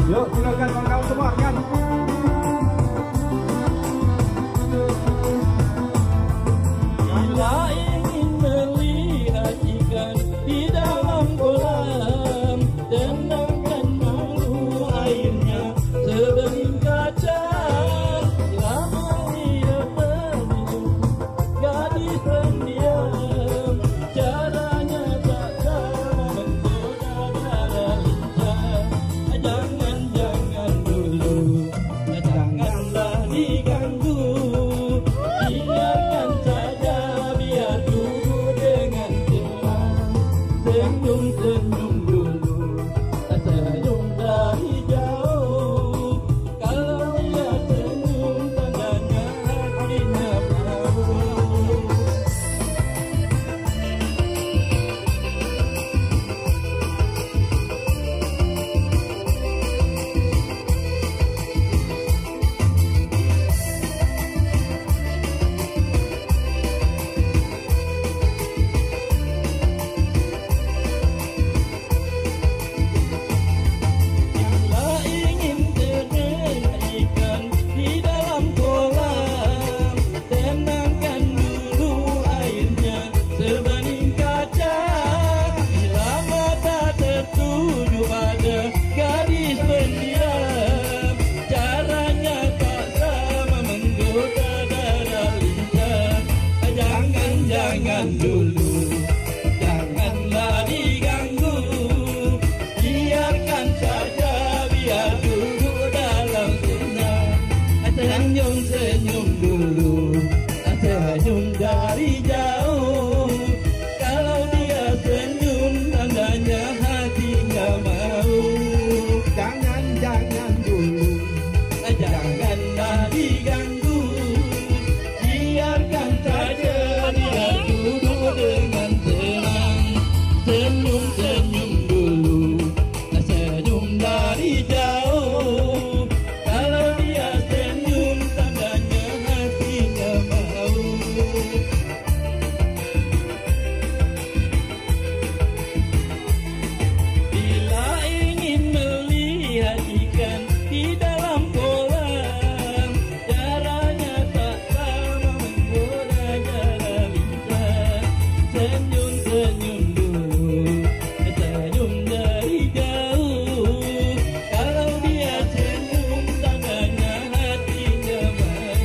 Yuk, silakan kawan-kawan semua kan. Bila ingin melihat ikan di dalam kolam, tenangkan dulu airnya sebening kaca. Lama ia terminum, gadis pendiam, caranya tak sama menggoda darah lincah. Jangan dulu, janganlah diganggu, biarkan saja biar dulu dengan tenang. Senyum-senyum dulu, senyum dari jauh. Kalau dia senyum, tandanya hatinya mau. Bila ingin terdengar ikan di dalam kolam, tenangkan dulu airnya sebening kaca. Bila mata tertuju pada gadis pendiam, caranya tak sama menggoda darah lincah. Jangan dulu, janganlah diganggu, biarkan saja biar duduk dalam tenang. Senyum-senyum dulu, senyum dari jauh. Kalau dia senyum, tandanya hatinya mau. Jangan dulu. Janganlah diganggu, biarkan saja dia duduk dengan tenang. Senyum-senyum dulu, senyum dari jauh. Kalau dia senyum, tandanya hatinya mau. Bila ingin melihat ikan di dalam kolam, caranya tak sama menggoda darah lincah. Senyum-senyum dulu, senyum dari jauh. Kalau dia senyum, tandanya hatinya mau.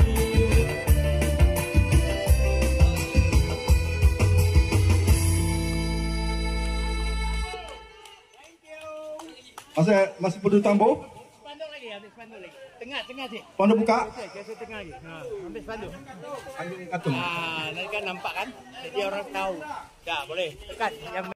Masih perlu tambah? Spanduk lagi, habis spanduk lagi. Tengah sih. Pandai buka. Biasa tengah lagi. Ambil spanduk. Ambil kartun. Nanti kan nampak kan? Jadi orang tahu. Dah boleh. Tekan yang